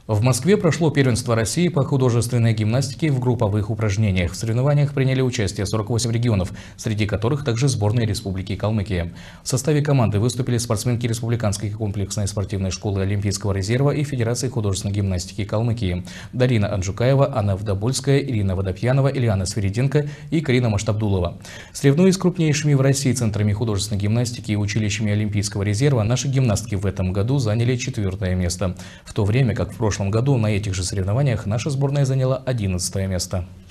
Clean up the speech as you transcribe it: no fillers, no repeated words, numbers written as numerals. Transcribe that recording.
В Москве прошло первенство России по художественной гимнастике в групповых упражнениях. В соревнованиях приняли участие 48 регионов, среди которых также сборная Республики Калмыкия. В составе команды выступили спортсменки Республиканской комплексной спортивной школы Олимпийского резерва и Федерации художественной гимнастики Калмыкии. Дарина Анджукаева, Анна Вдобольская, Ирина Водопьянова, Ильяна Свириденко и Карина Маштабдулова. Соревнуясь с крупнейшими в России центрами художественной гимнастики и училищами Олимпийского резерва, наши гимнастки в этом году заняли 4-е место, в то время как в прошлом году на этих же соревнованиях наша сборная заняла 11-е место.